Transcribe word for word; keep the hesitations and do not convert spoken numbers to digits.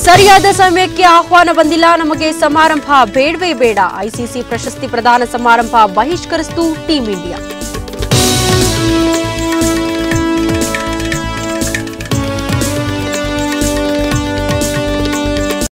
ಸರಿಯಾದ ಸಮಯಕ್ಕೆ ಆಹ್ವಾನ ಬಂದಿಲ್ಲ, ನಮಗೆ ಸಮಾರಂಭ ಬೇಡವೇ ಬೇಡ. ಐಸಿಸಿ ಪ್ರಶಸ್ತಿ ಪ್ರದಾನ ಸಮಾರಂಭ ಬಹಿಷ್ಕರಿಸಿತು ಟೀಂ ಇಂಡಿಯಾ.